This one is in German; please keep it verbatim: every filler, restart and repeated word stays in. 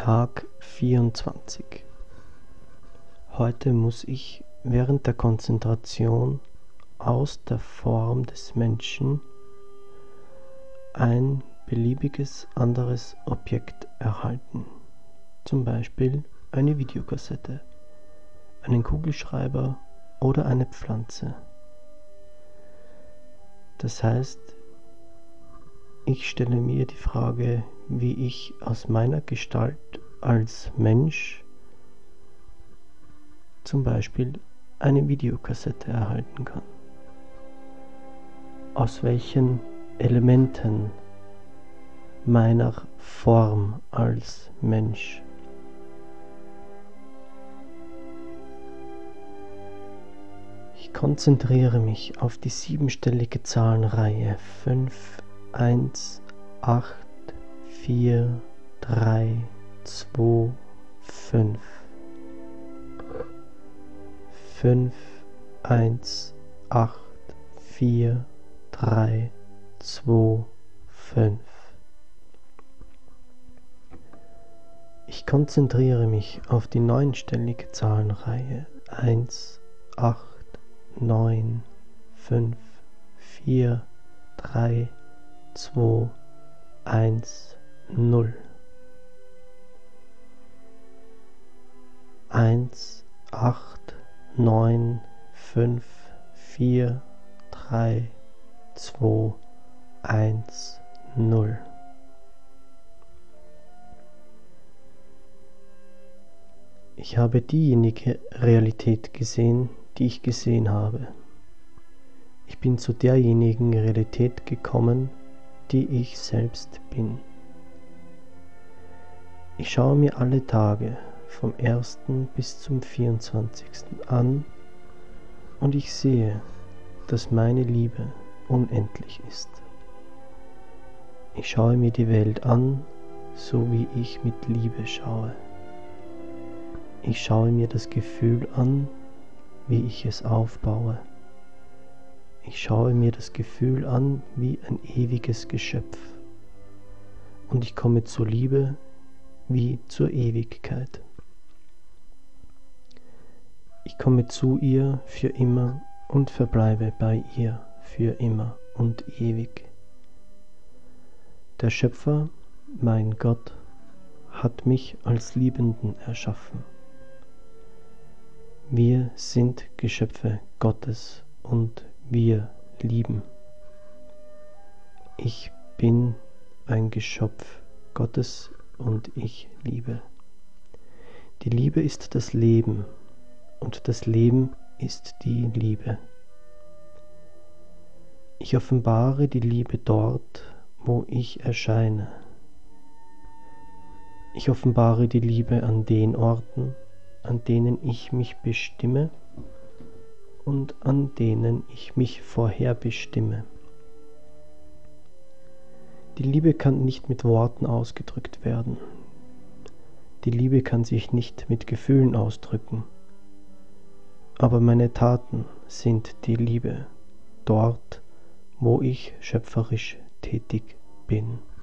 Tag vierundzwanzig. Heute muss ich während der Konzentration aus der Form des Menschen ein beliebiges anderes Objekt erhalten, zum Beispiel eine Videokassette, einen Kugelschreiber oder eine Pflanze. Das heißt, ich stelle mir die Frage, wie ich aus meiner Gestalt als Mensch zum Beispiel eine Videokassette erhalten kann. Aus welchen Elementen meiner Form als Mensch. Ich konzentriere mich auf die siebenstellige Zahlenreihe fünf, eins, acht, vier, drei, zwei, fünf. fünf, eins, acht, vier, drei, zwei, fünf. Ich konzentriere mich auf die neunstellige Zahlenreihe eins, acht, neun, fünf, vier, drei, zwei, eins, null. eins, acht, neun, fünf, vier, drei, zwei, eins, null. Ich habe diejenige Realität gesehen, die ich gesehen habe. Ich bin zu derjenigen Realität gekommen, die ich selbst bin. Ich schaue mir alle Tage vom ersten bis zum vierundzwanzigsten an und ich sehe, dass meine Liebe unendlich ist. Ich schaue mir die Welt an, so wie ich mit Liebe schaue. Ich schaue mir das Gefühl an, wie ich es aufbaue. Ich schaue mir das Gefühl an wie ein ewiges Geschöpf. Und ich komme zur Liebe wie zur Ewigkeit. Ich komme zu ihr für immer und verbleibe bei ihr für immer und ewig. Der Schöpfer, mein Gott, hat mich als Liebenden erschaffen. Wir sind Geschöpfe Gottes und wir lieben. Ich bin ein Geschöpf Gottes und ich liebe. Die Liebe ist das Leben und das Leben ist die Liebe. Ich offenbare die Liebe dort, wo ich erscheine. Ich offenbare die Liebe an den Orten, an denen ich mich bestimme und an denen ich mich vorherbestimme. Die Liebe kann nicht mit Worten ausgedrückt werden. Die Liebe kann sich nicht mit Gefühlen ausdrücken. Aber meine Taten sind die Liebe, dort, wo ich schöpferisch tätig bin.